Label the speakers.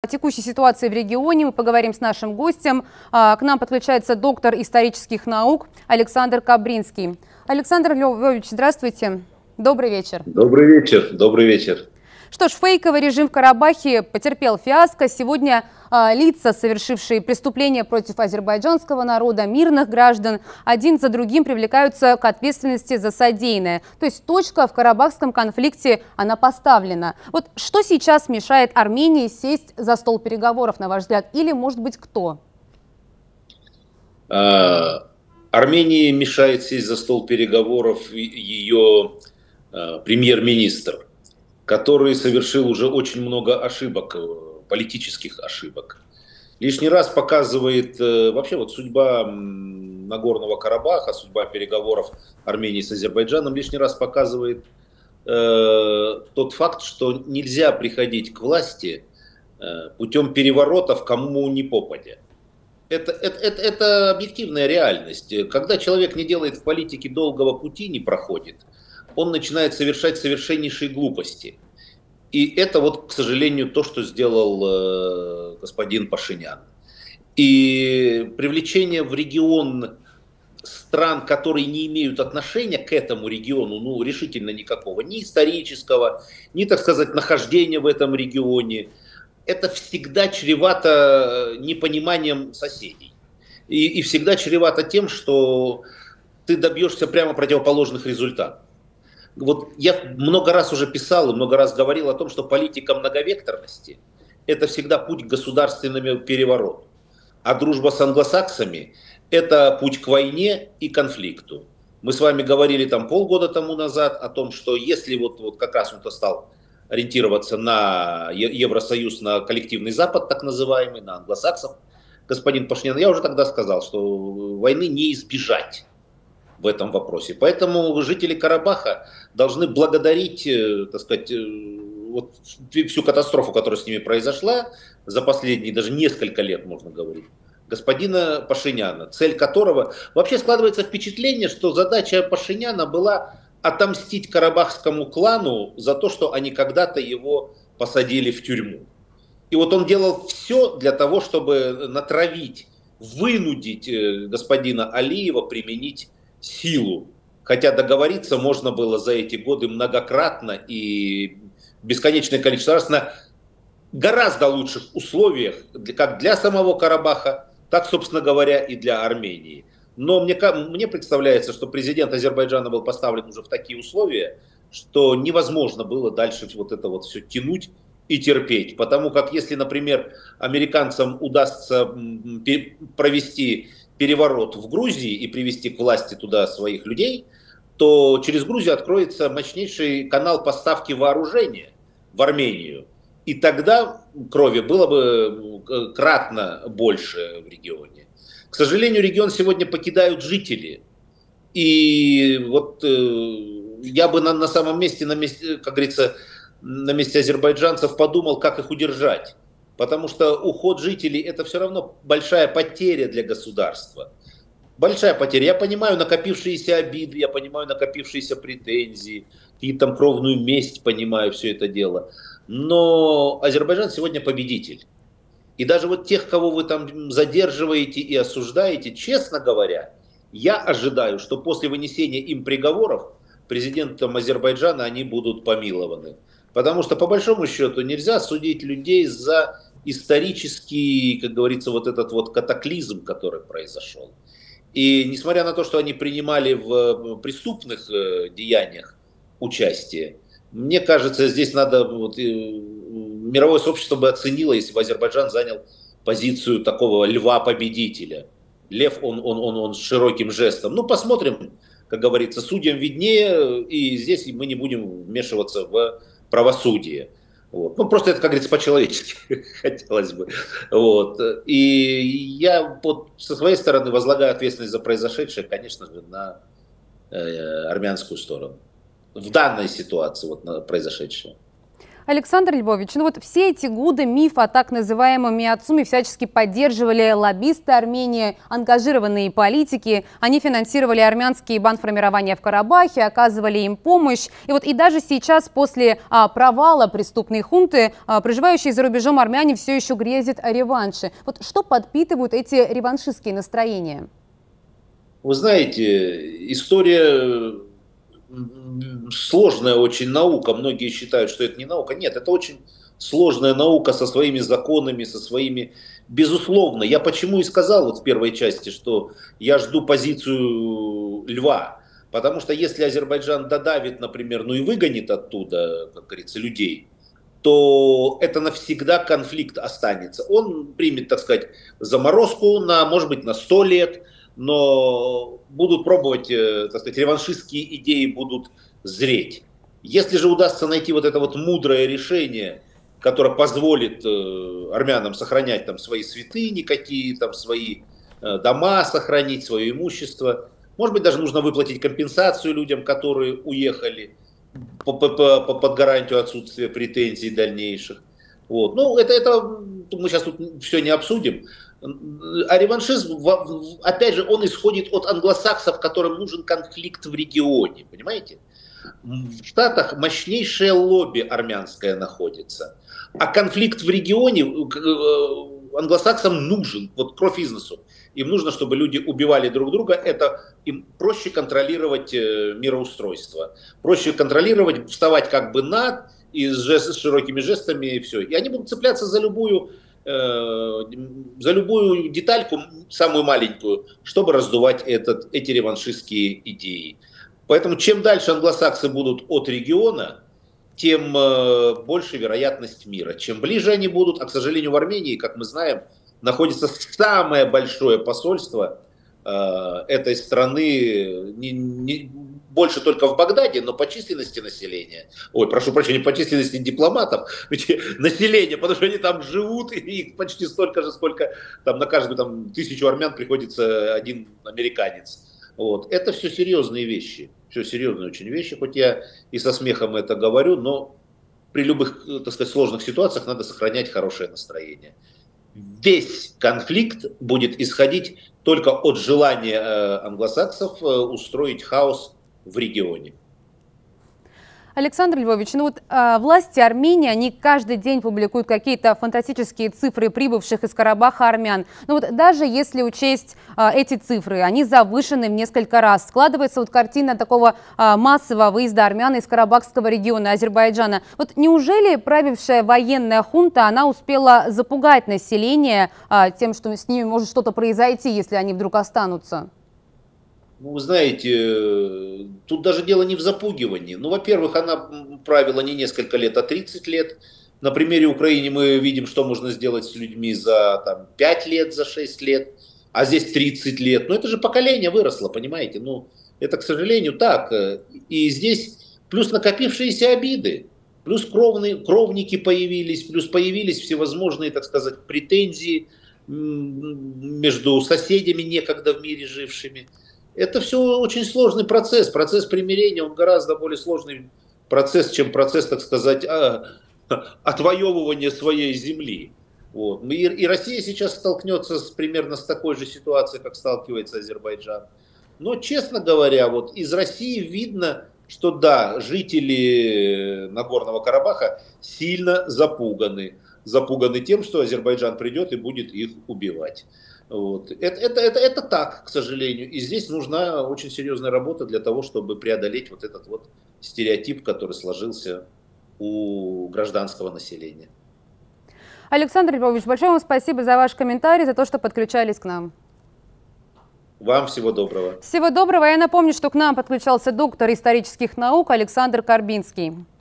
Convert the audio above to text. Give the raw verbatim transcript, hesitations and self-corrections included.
Speaker 1: Текущей ситуации в регионе мы поговорим с нашим гостем. К нам подключается доктор исторических наук Александр Кабринский. Александр Львович, здравствуйте. Добрый вечер.
Speaker 2: Добрый вечер. Добрый вечер.
Speaker 1: Что ж, фейковый режим в Карабахе потерпел фиаско. Сегодня э, лица, совершившие преступления против азербайджанского народа, мирных граждан, один за другим привлекаются к ответственности за содеянное. То есть точка в карабахском конфликте, она поставлена. Вот что сейчас мешает Армении сесть за стол переговоров, на ваш взгляд? Или, может быть, кто?
Speaker 2: А, Армении мешает сесть за стол переговоров ее а, премьер-министр, который совершил уже очень много ошибок, политических ошибок. Лишний раз показывает вообще вот судьба Нагорного Карабаха, судьба переговоров Армении с Азербайджаном, лишний раз показывает э, тот факт, что нельзя приходить к власти э, путем переворотов кому ни попадя. Это, это, это, это объективная реальность. Когда человек не делает в политике долгого пути, не проходит, он начинает совершать совершеннейшие глупости. И это вот, к сожалению, то, что сделал э, господин Пашинян. И привлечение в регион стран, которые не имеют отношения к этому региону, ну, решительно никакого, ни исторического, ни, так сказать, нахождения в этом регионе, это всегда чревато непониманием соседей. И, и всегда чревато тем, что ты добьешься прямо противоположных результатов. Вот я много раз уже писал и много раз говорил о том, что политика многовекторности – это всегда путь к государственному перевороту. А дружба с англосаксами – это путь к войне и конфликту. Мы с вами говорили там полгода тому назад о том, что если вот, вот как раз он-то стал ориентироваться на Евросоюз, на коллективный Запад, так называемый, на англосаксов, господин Пашинян, я уже тогда сказал, что войны не избежать в этом вопросе. Поэтому жители Карабаха должны благодарить, так сказать, вот всю катастрофу, которая с ними произошла за последние даже несколько лет, можно говорить, господина Пашиняна, цель которого... Вообще складывается впечатление, что задача Пашиняна была отомстить карабахскому клану за то, что они когда-то его посадили в тюрьму. И вот он делал все для того, чтобы натравить, вынудить господина Алиева применить силу. Хотя договориться можно было за эти годы многократно и бесконечное количество раз на гораздо лучших условиях, как для самого Карабаха, так, собственно говоря, и для Армении. Но мне, мне представляется, что президент Азербайджана был поставлен уже в такие условия, что невозможно было дальше вот это вот все тянуть и терпеть. Потому как если, например, американцам удастся провести переворот в Грузии и привести к власти туда своих людей, то через Грузию откроется мощнейший канал поставки вооружения в Армению. И тогда крови было бы кратно больше в регионе. К сожалению, регион сегодня покидают жители. И вот э, я бы на, на самом месте, на месте, как говорится, на месте азербайджанцев подумал, как их удержать. Потому что уход жителей – это все равно большая потеря для государства. Большая потеря. Я понимаю накопившиеся обиды, я понимаю накопившиеся претензии, какие-то там кровную месть, понимаю все это дело. Но Азербайджан сегодня победитель. И даже вот тех, кого вы там задерживаете и осуждаете, честно говоря, я ожидаю, что после вынесения им приговоров президентом Азербайджана они будут помилованы. Потому что, по большому счету, нельзя судить людей за исторический, как говорится, вот этот вот катаклизм, который произошел. И несмотря на то, что они принимали в преступных деяниях участие, мне кажется, здесь надо, вот, мировое сообщество бы оценило, если бы Азербайджан занял позицию такого льва-победителя. Лев, он, он, он, он с широким жестом. Ну, посмотрим, как говорится, судьям виднее, и здесь мы не будем вмешиваться в правосудие. Вот. Ну, просто это, как говорится, по-человечески хотелось бы. Вот. И я вот со своей стороны возлагаю ответственность за произошедшее, конечно же, на э, армянскую сторону. В данной ситуации, вот, на произошедшее.
Speaker 1: Александр Львович, ну вот все эти годы миф о так называемом Миацуме всячески поддерживали лоббисты Армении, ангажированные политики. Они финансировали армянские бандформирования в Карабахе, оказывали им помощь. И вот и даже сейчас, после а, провала преступной хунты, а, проживающие за рубежом армяне все еще грезят о реванше. Вот что подпитывают эти реваншистские настроения?
Speaker 2: Вы знаете, история сложная очень наука. Многие считают, что это не наука. Нет, это очень сложная наука со своими законами, со своими... Безусловно, я почему и сказал вот в первой части, что я жду позицию Льва. Потому что если Азербайджан додавит, например, ну и выгонит оттуда, как говорится, людей, то это навсегда конфликт останется. Он примет, так сказать, заморозку на, может быть, на сто лет, но будут пробовать, так сказать, реваншистские идеи будут зреть. Если же удастся найти вот это вот мудрое решение, которое позволит армянам сохранять там свои святыни какие, там свои дома сохранить, свое имущество, может быть, даже нужно выплатить компенсацию людям, которые уехали под гарантию отсутствия претензий дальнейших. Вот. Ну, это, это мы сейчас тут все не обсудим. А реваншизм, опять же, он исходит от англосаксов, которым нужен конфликт в регионе, понимаете? В Штатах мощнейшее лобби армянское находится, а конфликт в регионе англосаксам нужен, вот кровь из носу. Им нужно, чтобы люди убивали друг друга, это им проще контролировать мироустройство, проще контролировать, вставать как бы над, и с, жест, с широкими жестами, и все. И они будут цепляться за любую, э, за любую детальку, самую маленькую, чтобы раздувать этот, эти реваншистские идеи. Поэтому чем дальше англосаксы будут от региона, тем э, больше вероятность мира. Чем ближе они будут, а, к сожалению, в Армении, как мы знаем, находится самое большое посольство э, этой страны, не, не, больше только в Багдаде, но по численности населения, ой, прошу прощения, по численности дипломатов, население, потому что они там живут, и их почти столько же, сколько там на каждую там, тысячу армян приходится один американец. Вот. Это все серьезные вещи, все серьезные очень вещи, хоть я и со смехом это говорю, но при любых, так сказать, сложных ситуациях надо сохранять хорошее настроение. Весь конфликт будет исходить только от желания э, англосаксов э, устроить хаос в регионе.
Speaker 1: Александр Львович, ну вот э, власти Армении, они каждый день публикуют какие-то фантастические цифры прибывших из Карабаха армян. Но вот даже если учесть э, эти цифры, они завышены в несколько раз. Складывается вот картина такого э, массового выезда армян из Карабахского региона Азербайджана. Вот неужели правившая военная хунта, она успела запугать население э, тем, что с ними может что-то произойти, если они вдруг останутся?
Speaker 2: Ну, вы знаете, тут даже дело не в запугивании. Ну, во-первых, она правила не несколько лет, а тридцать лет. На примере Украины мы видим, что можно сделать с людьми за там, пять лет, за шесть лет, а здесь тридцать лет. Ну, это же поколение выросло, понимаете? Ну, это, к сожалению, так. И здесь плюс накопившиеся обиды, плюс кровные, кровники появились, плюс появились всевозможные, так сказать, претензии между соседями, некогда в мире жившими. Это все очень сложный процесс. Процесс примирения, он гораздо более сложный процесс, чем процесс, так сказать, отвоевывания своей земли. Вот. И, и Россия сейчас столкнется с, примерно с такой же ситуацией, как сталкивается Азербайджан. Но, честно говоря, вот из России видно, что да, жители Нагорного Карабаха сильно запуганы. Запуганы тем, что Азербайджан придет и будет их убивать. Вот. Это, это, это, это так, к сожалению. И здесь нужна очень серьезная работа для того, чтобы преодолеть вот этот вот стереотип, который сложился у гражданского населения.
Speaker 1: Александр Львович, большое вам спасибо за ваш комментарий, за то, что подключались к нам.
Speaker 2: Вам всего доброго.
Speaker 1: Всего доброго. Я напомню, что к нам подключался доктор исторических наук Александр Карбинский.